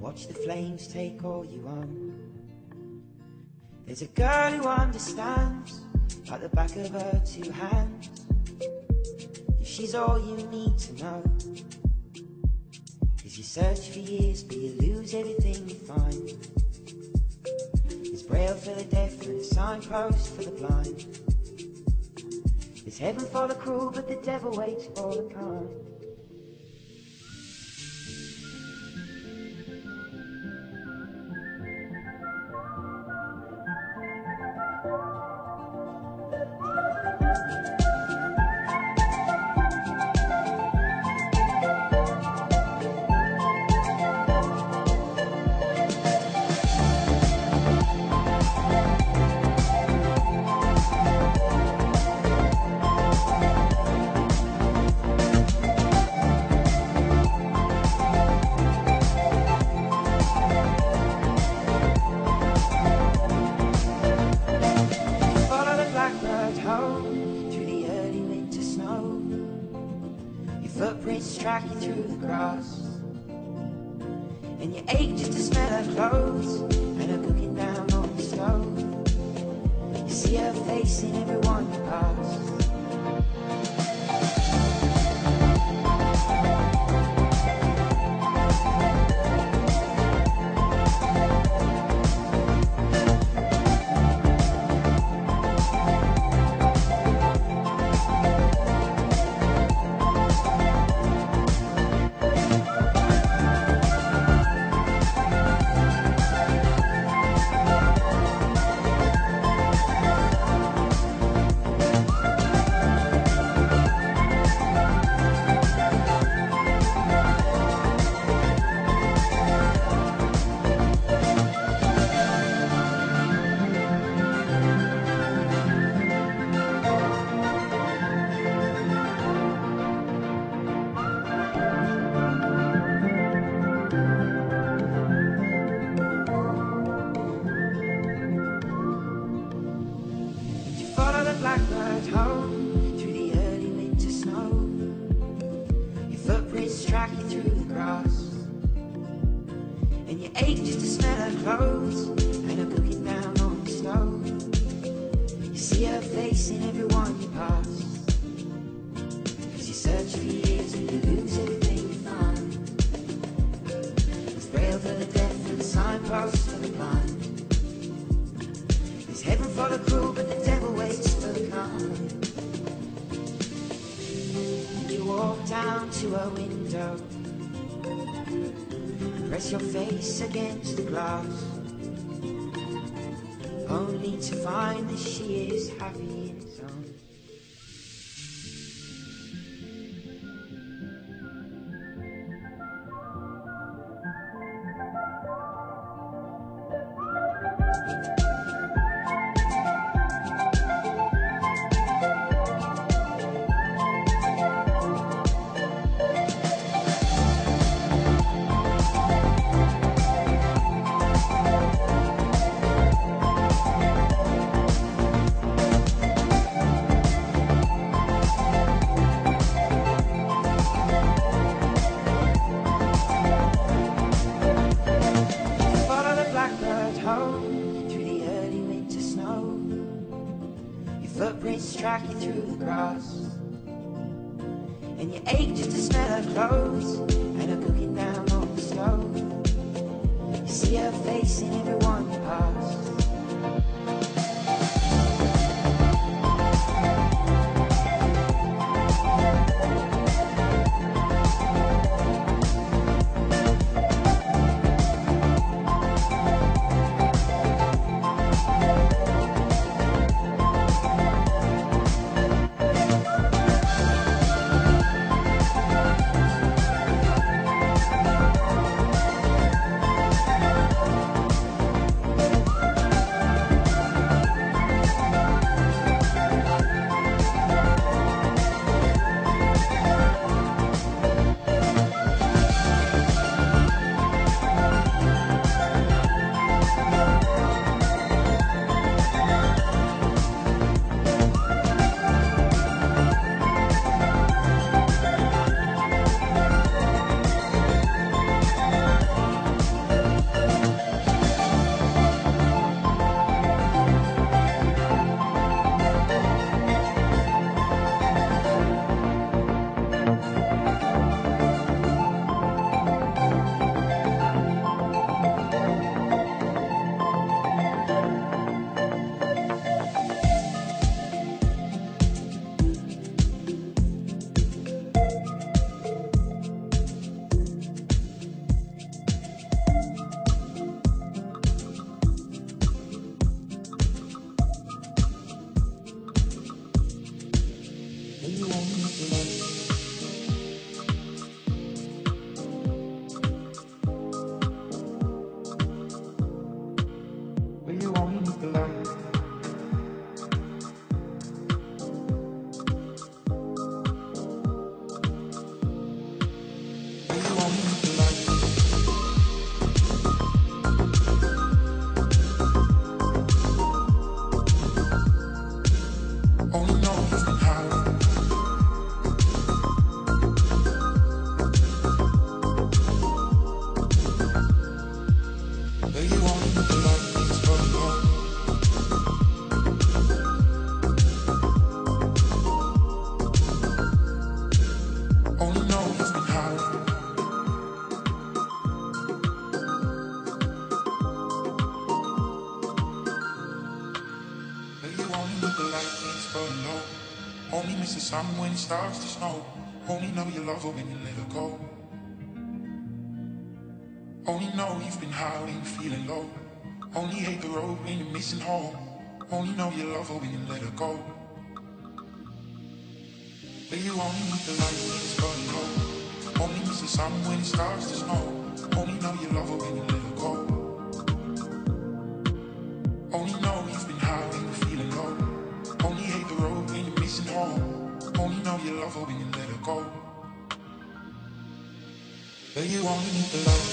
watch the flames take all you own. There's a girl who understands, like the back of her two hands. If she's all you need to know, 'cause you search for years but you lose everything you find. There's braille for the deaf and a signpost for the blind. There's heaven for the cruel but the devil waits for the kind. Footprints track you through the grass, and you ache just to smell her clothes and her cooking down on the stove. You see her face in everyone you pass. Blackbird home through the early winter snow. Your footprints track you through the grass, and you ache just to smell her clothes and her cooking down on the stove. You see her face in everyone you pass, 'cause you search for years and you lose everything you find. There's braille for the deaf and the signposts for the blind. There's heaven for the cruel but the devil waits for the kind. You walk down to her window, press your face against the glass, only to find that she is happy in its own. Through the early winter snow, your footprints track you through the grass, and you ache just to smell her clothes and her cooking down on the stove. You see her face in everyone you pass. sun when it starts to snow. Only know you love her when you let her go. Only know you've been high when you're feeling low. Only hate the road when you're missing home. Only know you love her when you let her go. But you only need the light when it's burning low. Only miss the sun when it starts to snow. Only know you love her when you let her go. Only know you've been high when you're feeling low. Only hate the road when you're missing home. Only know you love her when you let her go. But you only need the light.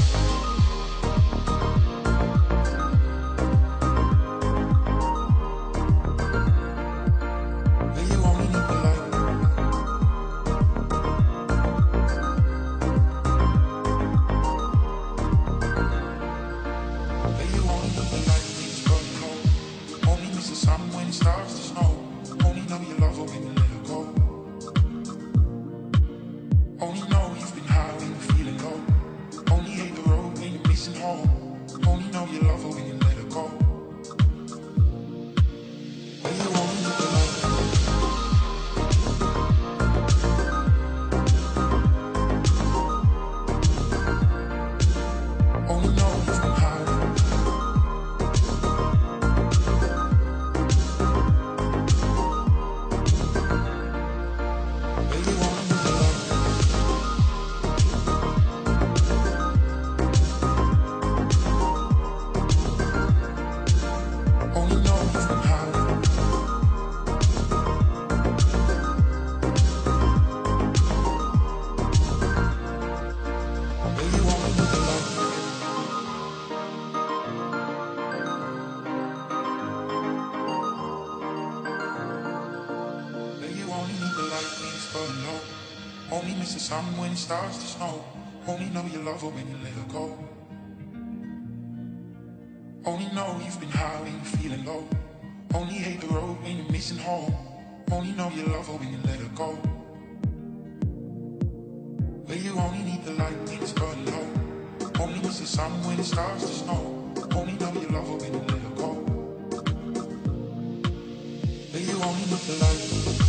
Only miss the sun when it starts to snow. Only know you love her when you let her go. Only know you've been high when you're feeling low. Only hate the road when you're missing home. Only know you love her when you let her go. But you only need the light when it's burning low. Only miss the sun when it starts to snow. Only know you love her when you let her go. But you only need the light.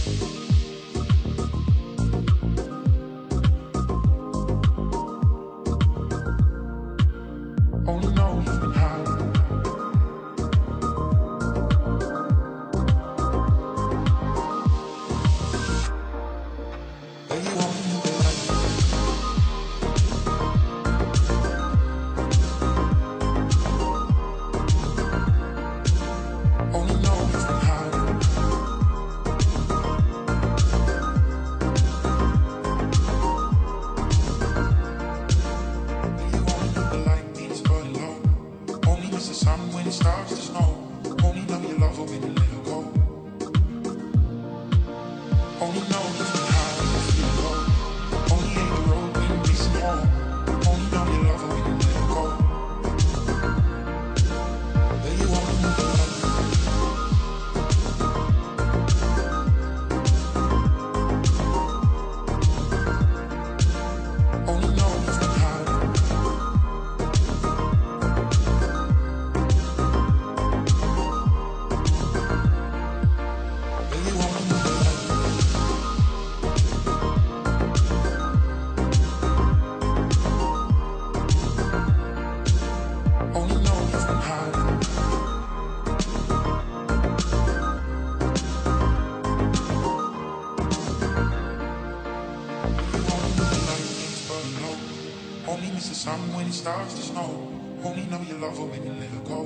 Only miss the sun when it starts to snow. Only know you love her when you let her go.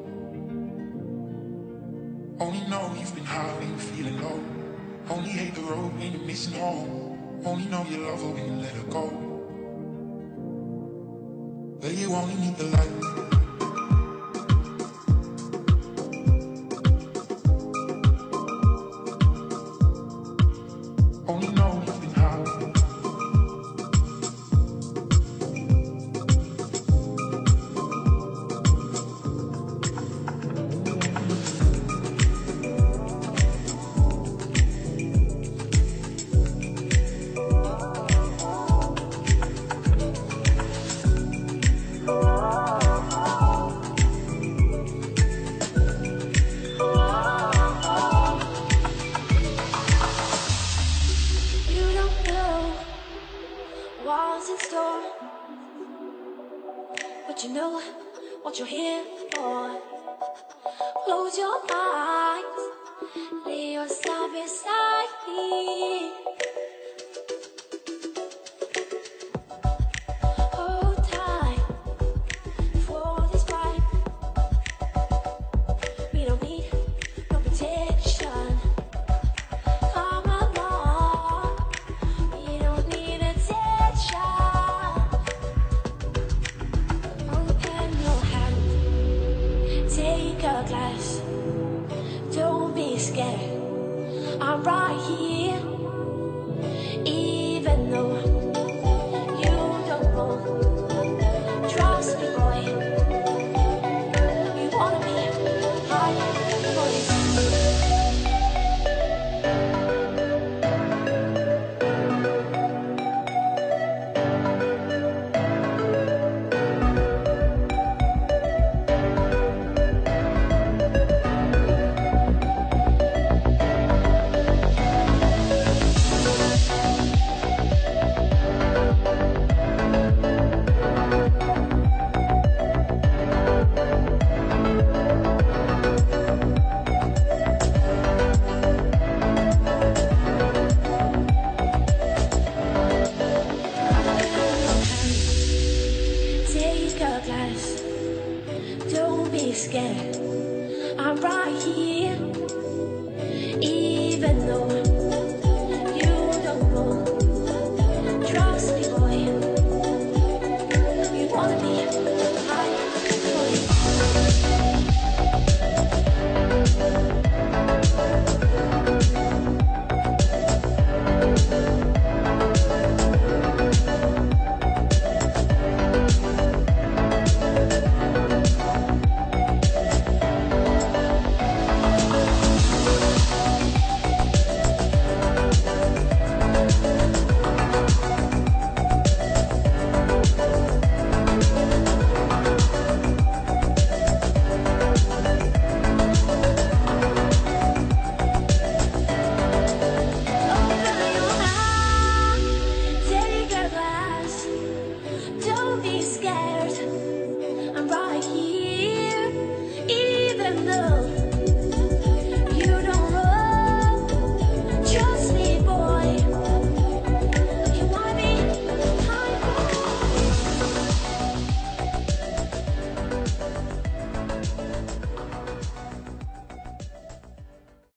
Only know you've been high when you're feeling low. Only hate the road when you're missing home. Only know you love her when you let her go. But you only need the light. let you know what you're here for. Close your eyes, lay yourself beside me. Hold tight for this fight. We don't need no protection. Come along, we don't need attention. Open your hand, take a glass. Don't be scared, I'm right here. Even though you don't know, trust me, boy. You wanna be right, boy. Take a glass, don't be scared. I'm right here, even though